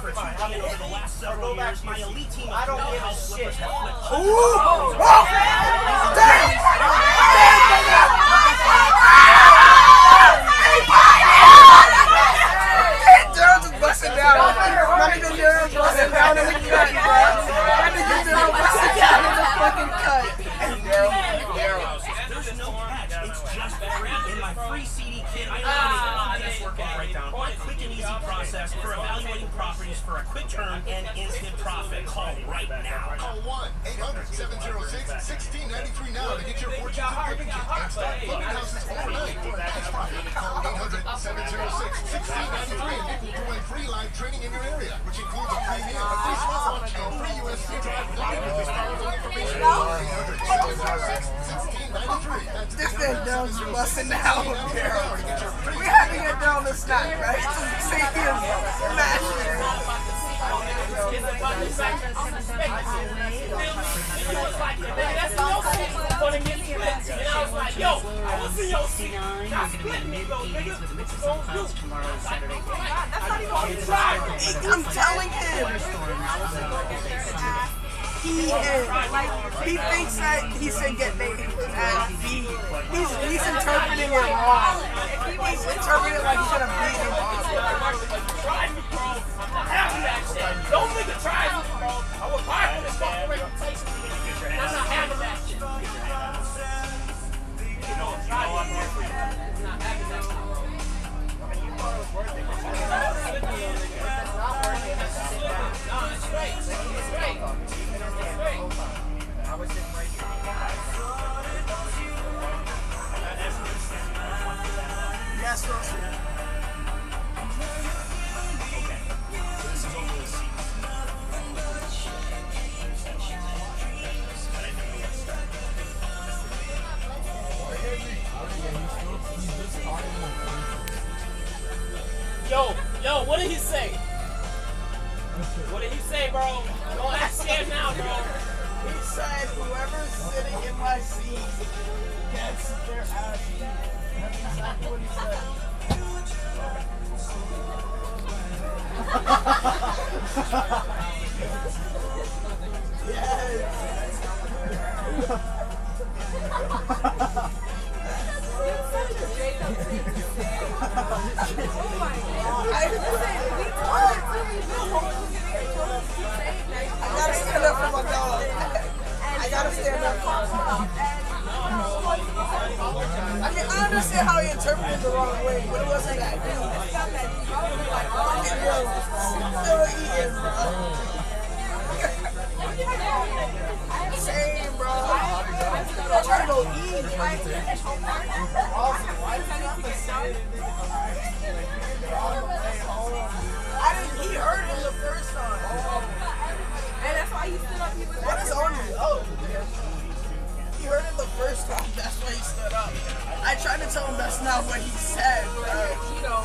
for 2 million over the last several years. My elite team of house slippers have flipped. Ooh! Daryl's just busting down. My nigga Daryl's busting down in the cut, bro. My nigga Daryl's busting down in the fucking cut. There's no catch. It's just free. In my free CD kit, I eliminate this work and breakdown. One quick and easy process for evaluating properties for a quick turn and instant profit. Call right now. Call 1-800-706-1693 now to get your fortune certificate and start flipping houses overnight. Call 800-706-1693 and get to win free live training in your area, which includes a free meal, a free smartwatch, and free USB drive. This man Daryl's busting down. We had to get down this night, right? See him smashing. I'm telling him. He thinks that he said get bait as B. He's interpreting it wrong. He's interpreting it like he should have beat him. Don't think it tries me, bro. I was fired from this fucking reputation. I'm not having that shit. You know, I'm here for you. It's not having that shit. I mean, you thought it was worth it. It's not worth it. No, it's straight. It's straight. It's straight. I was sitting right here. Yes, Russell. Yo, what did he say? What did he say, bro? Don't ask him now, bro. He said whoever's sitting in my seat gets their ass beat. That's exactly what he said. I gotta stand up for my dog. I gotta stand up for my dog. I mean, I understand how he interpreted it the wrong way, but it wasn't that deep. Look at him. Still eating, bro. Same, bro. I'm trying to go eat. He heard it the first time. And that's why he stood up. What is on you? Oh. He heard it the first time. That's why he stood up. I tried to tell him that's not what he said, bro. You know,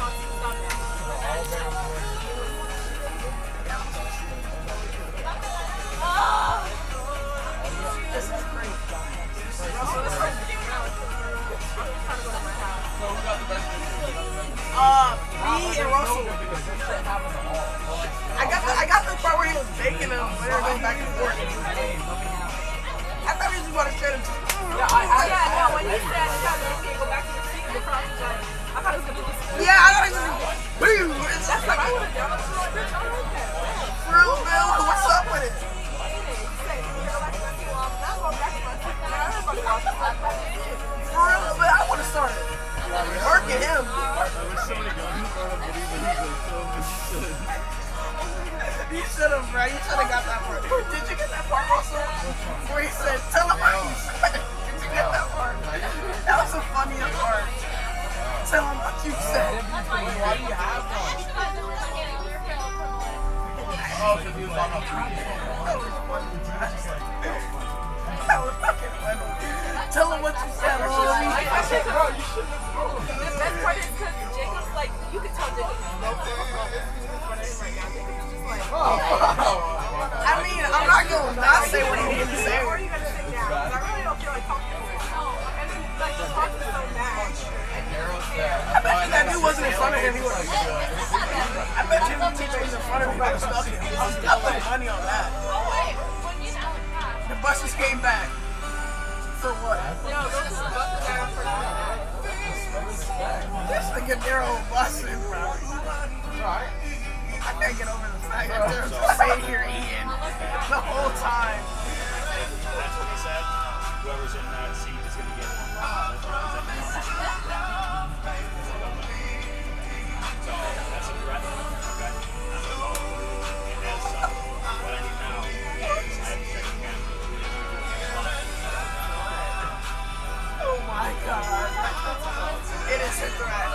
this is great. Me and Russell. I got the part where he was baking them when they were going back and forth. I thought he was about to straight him. yeah, when he said, go back to the seat, the crowd was like, I thought it was going to be. Yeah, I thought he was like, boom. That's what I would have done. For real, Bill, what's up with it? For real, but I would have started working him. You should have, bro. You should have got that part. Did you get that part also? Where he said, tell him what you said. Did you get that part? That was the funniest part. Tell him what you said. Why do you have one? Oh, because he was on a free. That was fucking funny. Tell him what you said, bro. The best part is because Jacob's like, you can tell Jacob's I mean, I'm not going to not say what he didn't say. Or are you going to sit down? Because I really don't feel like talking to him. And then, like, the talk is so bad. I bet you that dude wasn't in front of him. He would have. I bet you he was in front of me got stuck in. I got the money on that. Oh wait, when you know The buses came back. For what? no, those are the buses that are for This nigga Daryl busing, bro. Right. I can't get over the fact that they're sitting here eating the whole time. That's what he said. Whoever's in that seat is going to get so that's a threat. Okay. I'm going to follow through. And as what I need now is I have to check the camera. Oh my god. It is a threat.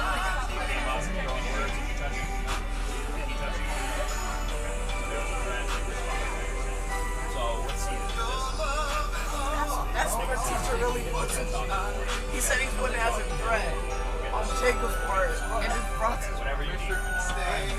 That's what the teacher really puts it on. He said he's putting it as a threat on Jacob's part and his process. Whatever you need.